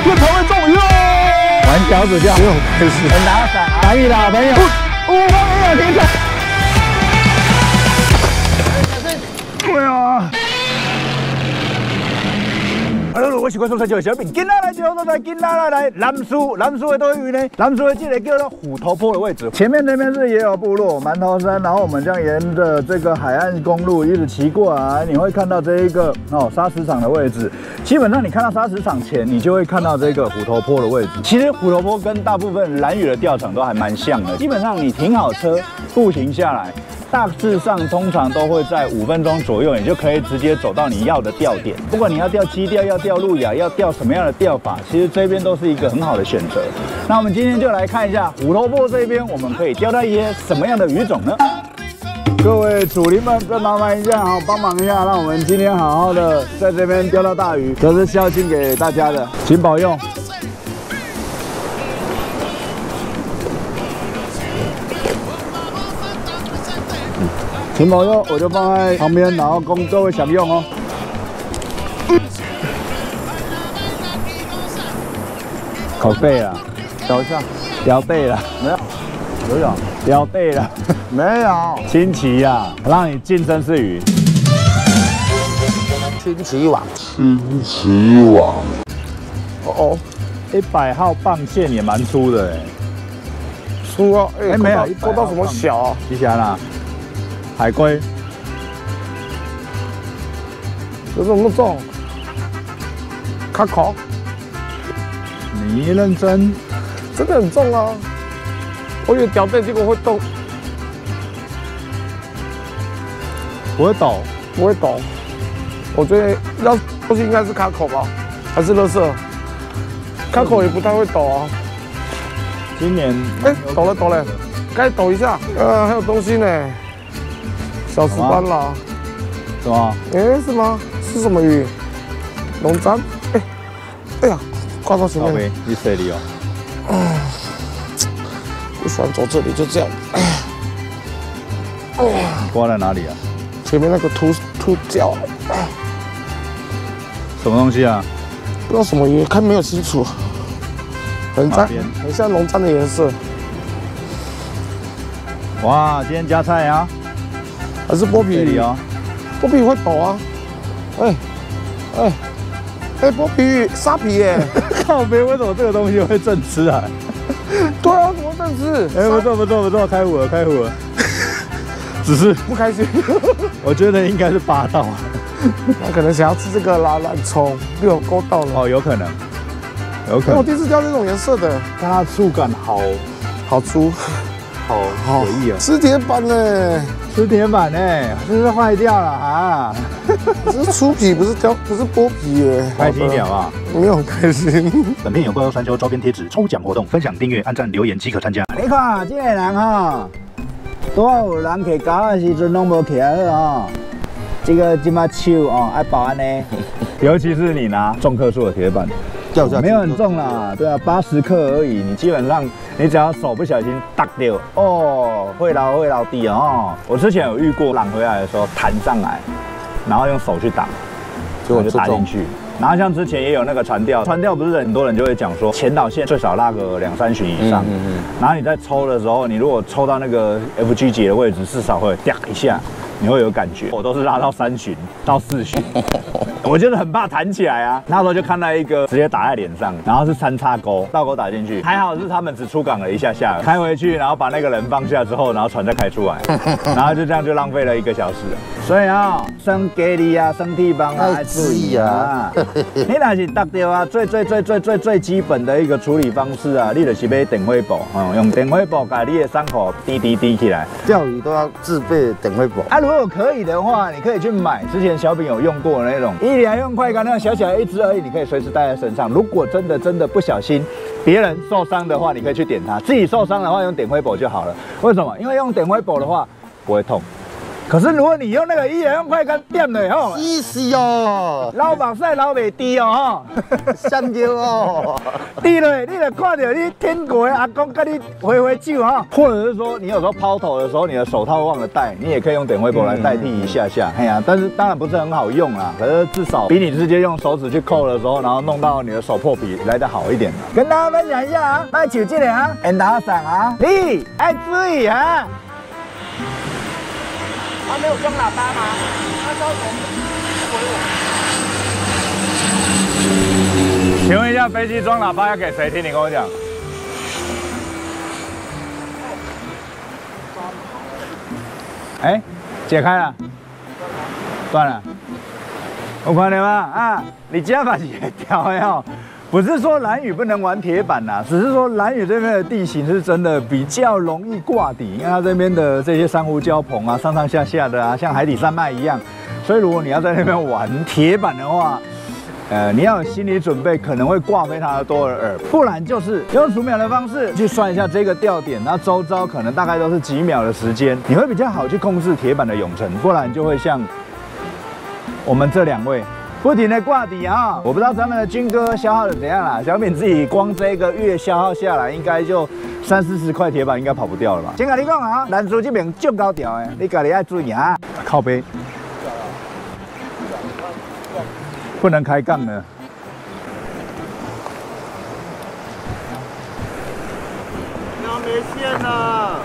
天才会中哟！玩小指教，很拿伞，打你老朋友，我方也有天才。对啊。 Hello， 我是关注台球的小饼，今仔来就在今仔来南苏的多位呢？南苏的这个叫做虎头坡的位置，前面那边是野有部落馒头山，然后我们将沿着这个海岸公路一直骑过来，你会看到这一个砂石场的位置。基本上你看到砂石场前，你就会看到这个虎头坡的位置。其实虎头坡跟大部分兰屿的钓场都还蛮像的，基本上你停好车，步行下来。 大致上通常都会在5分钟左右，你就可以直接走到你要的钓点。不管你要钓矶钓、要钓路亚、要钓什么样的钓法，其实这边都是一个很好的选择。那我们今天就来看一下虎头坡这边，我们可以钓到一些什么样的鱼种呢？各位主力们，再麻烦一下哈，帮忙一下，让我们今天好好的在这边钓到大鱼，这是孝敬给大家的，请保佑。 请保佑，我就放在旁边，然后供各位享用哦。口背了，调一下，调背了，没有，有调背了，没有，新奇呀，让你晋升是鱼。 新奇网， 哦，100号棒线也蛮粗的哎， 粗啊，哎没有， 勾到什么小啊？ 吉祥啦。 海龟， 有这么重？卡口？ 你认真？ 真的很重啊！我以为吊背，结果会动， 不会抖， 不会抖。我觉得要东西应该是卡口吧，还是垃圾？卡口也不太会抖啊。 今年哎，抖了，该抖一下。还有东西呢。 小石斑啦， 什么？ 哎，是吗？是什么鱼？龙簪。哎呀，挂到前面。 你水里哦。 不喜欢走这里，就这样。 你挂在哪里啊？ 前面那个凸角。 什么东西啊？ 不知道什么鱼，看没有清楚。很像龙簪的颜色。 哇，今天加菜啊！ 还是剥皮鱼哦， 剥皮鱼会抖啊！剥皮鱼沙皮耶！ 靠北，为什么这个东西会正吃啊？ 对啊，怎么正吃？ 哎，不错，开虎了。只是不开心。 我觉得应该是8道， 他可能想要吃这个蓝葱，被我勾到了。 哦，有可能。 我第一次钓这种颜色的， 但它触感好粗，好诡异啊！ 吃铁板呢？ 吃铁板呢，是不是坏掉了啊？ 这是粗皮，不是剥皮耶。 开心一点好不好？ 没有很开心。 本片有怪兽山丘周边贴纸抽奖活动，分享、订阅、按赞、留言即可参加。 你看，这个人哈，多有人摕胶的时阵拢无起来好哈。这个今嘛手爱保安呢，尤其是你拿重克数的铁板，没有很重啦，对啊，80克而已。你基本上，你只要手不小心打掉，会捞地哦。我之前有遇过，浪回来的时候弹上来，然后用手去挡，结果就打进去。然后像之前也有那个船钓不是很多人就会讲说，前导线最少拉个2、3巡以上。然后你在抽的时候，你如果抽到那个 FG 节的位置，至少会掉一下。 你会有感觉，我都是拉到3巡到4巡，我就是很怕弹起来啊。那时候就看到一个直接打在脸上，然后是3叉钩，倒钩打进去，还好是他们只出港了一下下，开回去，然后把那个人放下之后，然后船再开出来，然后就这样就浪费了1个小时。所以啊，生给力啊，生地方啊，要注意啊。你若是搭到啊，最基本的一个处理方式啊，你就是买电火布，用电火布把你的伤口滴起来。 钓鱼都要自备电火布。 如果可以的话，你可以去买之前小饼有用过的那种1两用快杆那种小小的一支而已，你可以随时带在身上。如果真的不小心别人受伤的话，你可以去点它；自己受伤的话，用点灰箔就好了。为什么？因为用点灰箔的话不会痛， 可是如果你用那个1人用快干点的吼， 是哦， 老目屎流袂滴哦吼， 香蕉哦， 滴了你就看到你天国的阿公跟你挥挥手哈，或者是说你有时候抛投的时候，你的手套忘了戴，你也可以用点灰箔来代替一下下，哎呀，但是当然不是很好用啦，可是至少比你直接用手指去扣的时候，然后弄到你的手破皮来得好一点。跟大家分享一下啊，卖手这个啊，很打伞啊，你爱注意啊。 他没有装喇叭吗？他说请问一下，飞机装喇叭要给谁听？你跟我讲。哎，解开了，断了。我看到吗？啊，你加把也调呀。不是说兰屿不能玩铁板呐，只是说兰屿这边的地形是真的比较容易挂底，因为它这边的这些珊瑚礁棚啊，上上下下的啊，像海底山脉一样，所以如果你要在那边玩铁板的话，你要有心理准备，可能会挂非常的多的饵，不然就是用数秒的方式去算一下这个钓点，那周遭可能大概都是几秒的时间，你会比较好去控制铁板的泳程，不然就会像我们这2位。不停的挂底啊！我不知道咱们的军哥消耗的怎样啦。小敏自己光这个月消耗下来，应该就30-40块铁板应该跑不掉了吧？先跟你讲啊，兰州这边足高调的，你家己要注意啊。靠背，不能开杠的。 要没线了。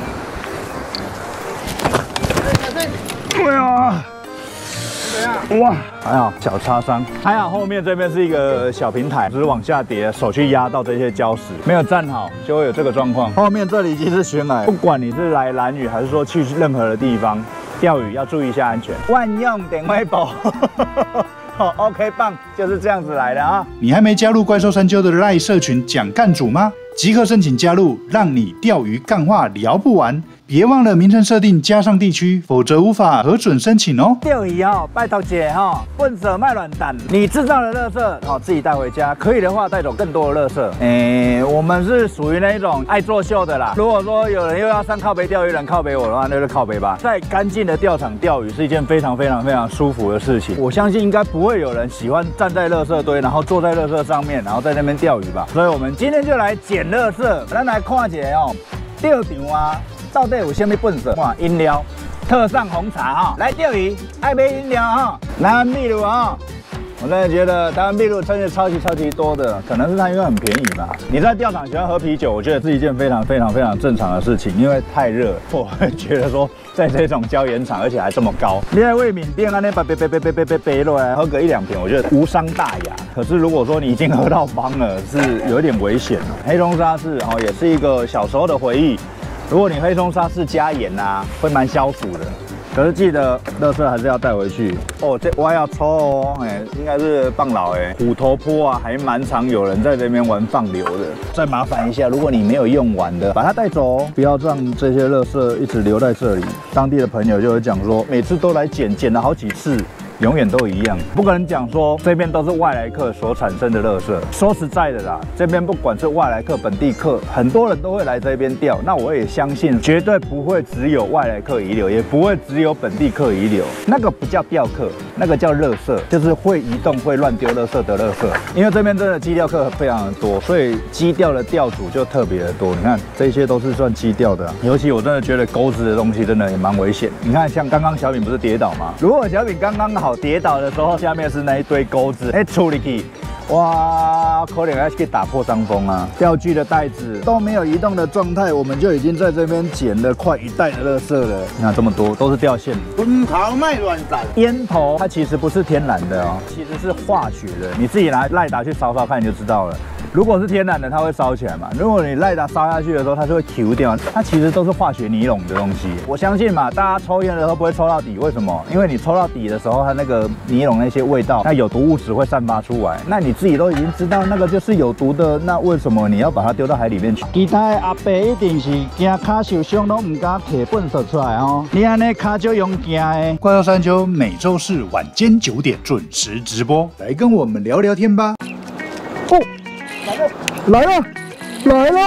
哎呀！哇，还好小擦伤，还好后面这边是一个小平台，只是往下跌，手去压到这些礁石，没有站好就会有这个状况。后面这里已经是悬崖，不管你是来兰屿还是说去任何的地方钓鱼，要注意一下安全。万用点微博。OK 棒，就是这样子来的啊！ 你还没加入怪兽山丘的赖社群讲干组吗？即刻申请加入，让你钓鱼干话聊不完。别忘了名称设定加上地区，否则无法核准申请哦。 钓鱼哦，拜托姐哈，笨手卖软蛋，你制造的垃圾自己带回家，可以的话带走更多的垃圾。我们是属于那一种爱作秀的啦。如果说有人又要上靠北钓鱼人靠北我的话，那就靠北吧。在干净的钓场钓鱼是一件非常舒服的事情。我相信应该不会有人喜欢站在垃圾堆，然后坐在垃圾上面，然后在那边钓鱼吧。所以我们今天就来捡垃圾，咱来看一下哦，钓场啊。到底有什么本事？哇，饮料，特上红茶哈，来钓鱼爱杯饮料哈，台湾秘鲁啊，我真的觉得台湾秘鲁真的超级多的，可能是它因为很便宜吧。你在钓场喜欢喝啤酒，我觉得是一件非常正常的事情，因为太热，我会觉得说在这种礁岩场，而且还这么高，你在为缅甸啊那背落来喝个1-2瓶，我觉得无伤大雅。可是如果说你已经喝到帮了，是有点危险了。黑松沙士也是一个小时候的回忆。如果你黑松沙士加盐啊，会蛮消暑的。可是记得垃圾还是要带回去哦。这我要抽哦，应该是放老虎头坡啊，还蛮常有人在这边玩放流的。再麻烦一下，如果你没有用完的，把它带走哦，不要让这些垃圾一直留在这里。当地的朋友就会讲说，每次都来捡了好几次。永远都一样，不可能讲说这边都是外来客所产生的垃圾。说实在的啦，这边不管是外来客、本地客，很多人都会来这边钓。那我也相信，绝对不会只有外来客遗留，也不会只有本地客遗留。那个不叫钓客，那个叫垃圾，就是会移动、会乱丢垃圾的垃圾。因为这边真的基钓客非常的多，所以基钓的钓主就特别的多。你看这些都是算基钓的，尤其我真的觉得钩子的东西真的也蛮危险。你看，像刚刚小敏不是跌倒吗？如果小敏刚刚好跌倒的时候，下面是那一堆钩子，处理起，哇，可能要去打破伤风啊！钓具的袋子都没有移动的状态，我们就已经在这边捡了快1袋的垃圾了。你看这么多，都是钓线。 滚头卖软蛋， 烟头它其实不是天然的哦，其实是化学的，你自己拿赖达去烧烧看你就知道了。如果是天然的，它会烧起来嘛。如果你赖达烧下去的时候，它就会 Q 掉。它其实都是化学尼龙的东西。我相信嘛，大家抽烟的时候不会抽到底，为什么？因为你抽到底的时候，它那个尼龙那些味道，那有毒物质会散发出来。那你自己都已经知道那个就是有毒的，那为什么你要把它丢到海里面去？其他的阿伯一定是惊脚受伤，都唔敢摕粪扫出来哦。你安尼脚就用惊的。 怪兽山丘每周四晚间9点准时直播，来跟我们聊聊天吧。 哦。来了，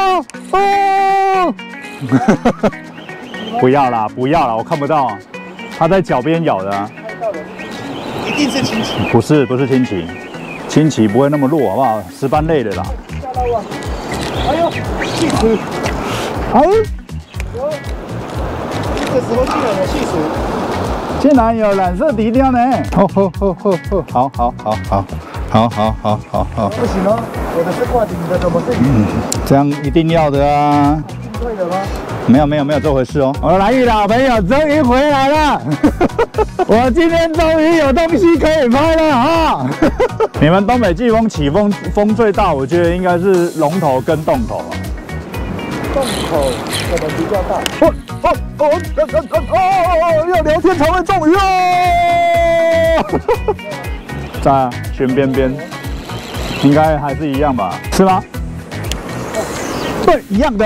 哦！不要啦，我看不到。 它在脚边咬的啊。 一定是亲戚。 不是亲戚，亲戚不会那么弱，好不好？石斑类的啦。 吓到我！哎呦，气死！ 哎， 这个时候竟然有气死！ 竟然有染色低调呢！好，好。 不行哦，我的是挂顶的，怎么是？ 这样一定要的啊！ 对的吗？ 没有这回事哦。我的蓝屿老朋友终于回来了，我今天终于有东西可以拍了啊！你们东北季风起风最大，我觉得应该是龙头跟洞口啊。 洞口可能比较大。 要聊天才会中鱼哦！在啊，悬边边，应该还是一样吧？是吗？对，一样的。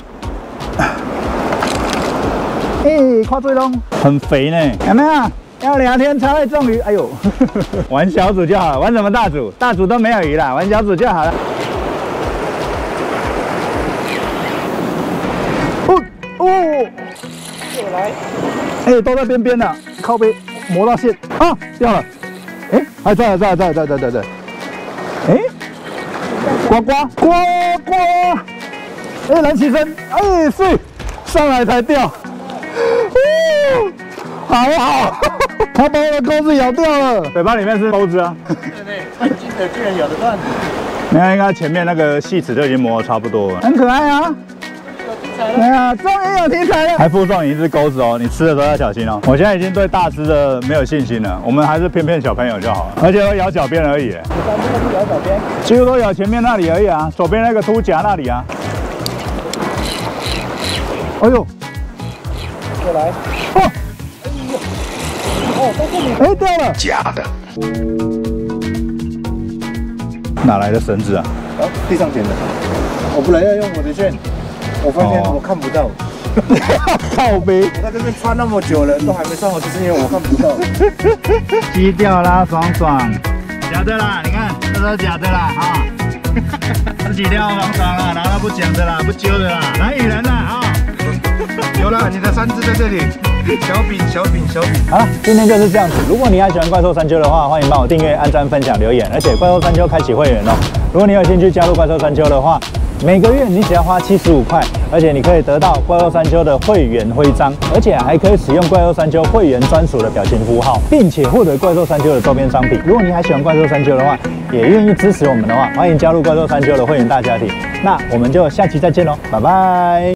夸最龙，很肥呢，有没有？要聊天才会中鱼。哎呦，玩小组就好了，玩什么大组？大组都没有鱼啦，玩小组就好了。 又来， 都在边边了，靠边磨到线啊，掉了。还在。呱，蓝旗声，是，上来才掉。好，他把我的钩子咬掉了，嘴巴里面是钩子啊。 对，看金的居然咬得断。 你看，应该前面那个细齿就已经磨得差不多了，很可爱啊。对啊，终于有题材了，还附送你一只钩子哦，你吃的时候要小心哦。我现在已经对大只的没有信心了，我们还是骗小朋友就好了，而且都咬脚边而已。 咬脚边， 几乎都咬前面那里而已啊，左边那个凸夹那里啊。哎呦， 又来，都是你。 掉了， 假的。 哪来的绳子啊？ 地上捡的。我本来要用我的线，我发现我看不到。 靠背， 我在这边穿那么久了，都还没穿好，就是因为我看不到。 低调啦，爽，假的啦，你看，这都是假的啦，哈，自己撩爽啦，然后不讲的啦，不揪的啦，蓝屿人啦，啊， 有了，你的3只在这里，小饼。 好了，今天就是这样子。如果你还喜欢怪兽山丘的话，欢迎帮我订阅、按赞、分享、留言，而且怪兽山丘开启会员哦。如果你有兴趣加入怪兽山丘的话，每个月你只要花75块，而且你可以得到怪兽山丘的会员徽章，而且还可以使用怪兽山丘会员专属的表情符号，并且获得怪兽山丘的周边商品。如果你还喜欢怪兽山丘的话，也愿意支持我们的话，欢迎加入怪兽山丘的会员大家庭。那我们就下期再见喽，拜拜。